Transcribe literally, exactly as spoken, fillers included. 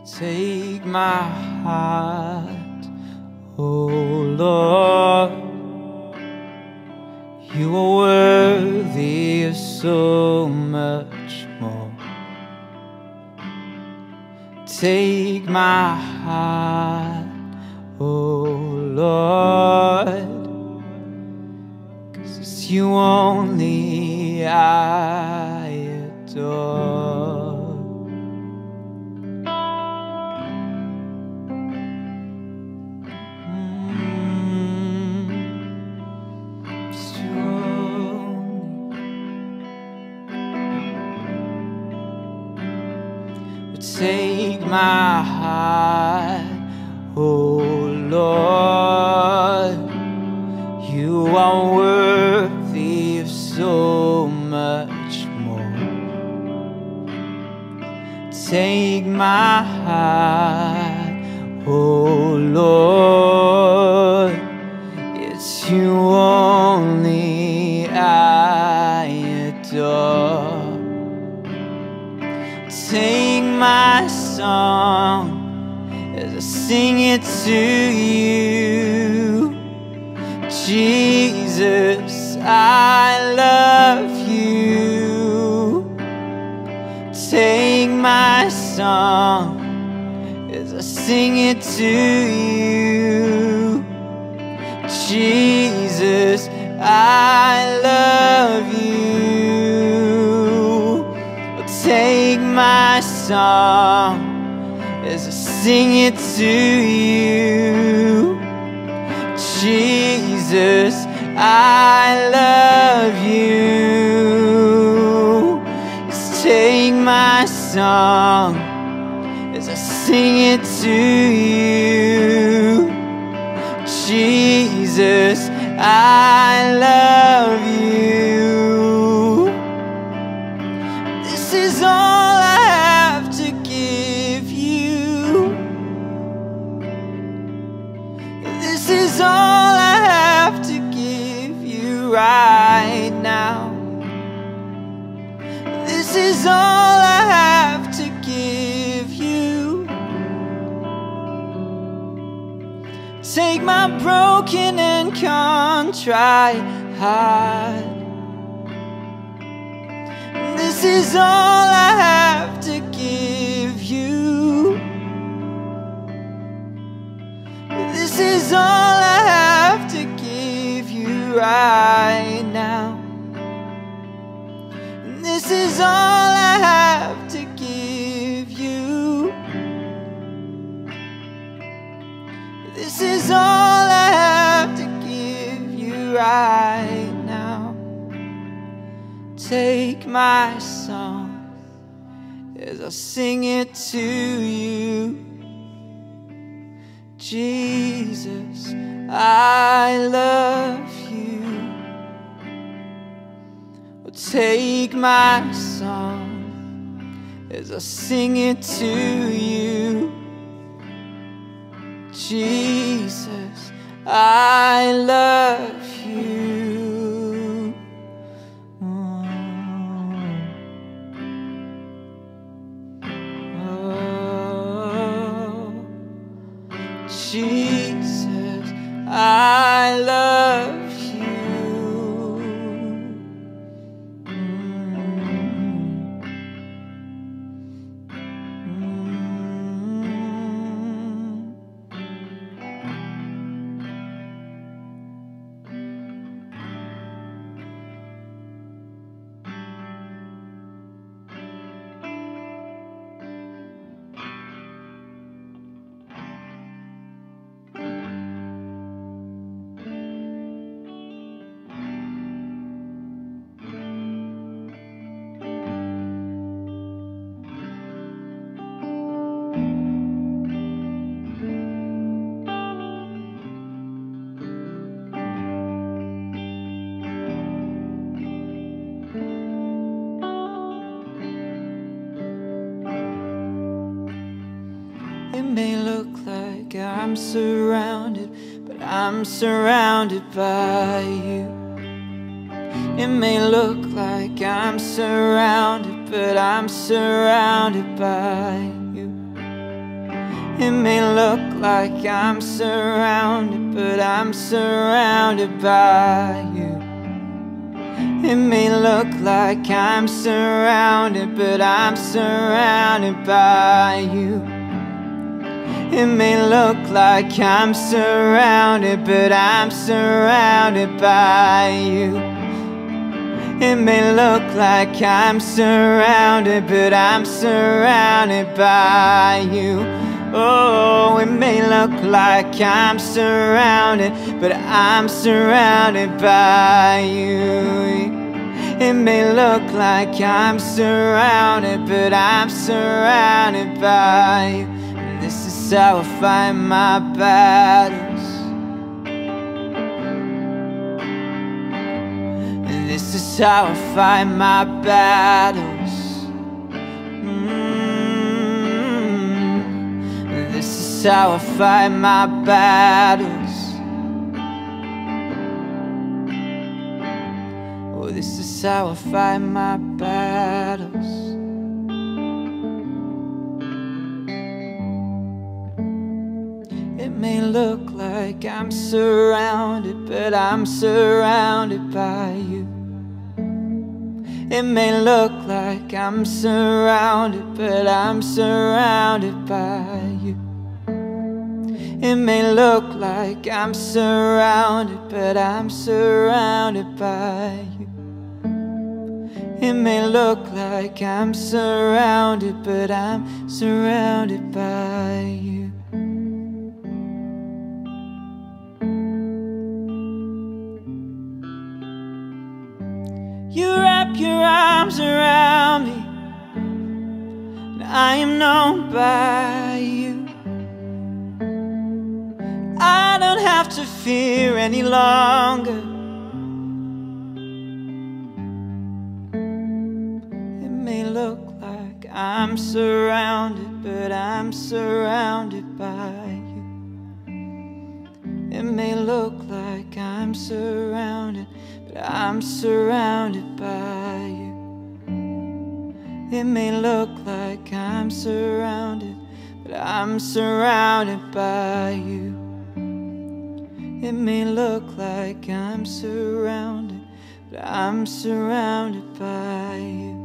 Take my heart, oh Lord. You are worthy of so much more. Take my heart, oh Lord, 'cause it's you only I adore. Mm, it's you only. But take my heart, oh Lord. You are worthy of so much more. Take my heart, oh Lord. It's you only I adore. Take my song as I sing it to you. Jesus, I love you. Take my song as I sing it to you. Jesus, I love you. Take my song as I sing it to you. Jesus, I love you. Take my song as I sing it to you. Jesus, I love you. This is all I have to give you. This is all I have to give you right now. This is all I have to give you. Take my broken and contrite heart. This is all I have to give you. This is all I have to give you right now. This is all I have to give you. This is all I have to give you right now. Take my song as I sing it to you. Jesus, I love you. Take my song as I sing it to you. Jesus, I love you. Oh, Jesus, I love you. It may look like I'm surrounded, but I'm surrounded by you. It may look like I'm surrounded, but I'm surrounded by you. It may look like I'm surrounded, but I'm surrounded by you. It may look like I'm surrounded, but I'm surrounded by you. It may look like I'm surrounded, but I'm surrounded by you. It may look like I'm surrounded, but I'm surrounded by you. Oh, it may look like I'm surrounded, but I'm surrounded by you. It may look like I'm surrounded, but I'm surrounded by you. And this is how I fight my battles. And this is how I fight my battles. Mm-hmm. This is how I fight my battles. Oh, this is how I fight my battles. It may look like I'm surrounded, but I'm surrounded by you. It may look like I'm surrounded, but I'm surrounded by you. It may look like I'm surrounded, but I'm surrounded by you. It may look like I'm surrounded, but I'm surrounded by you. You wrap your arms around me, and I am known by you. I don't have to fear any longer. It may look like I'm surrounded, but I'm surrounded by you. It may look like I'm surrounded, but I'm surrounded by you. It may look like I'm surrounded, but I'm surrounded by you. It may look like I'm surrounded, but I'm surrounded by you.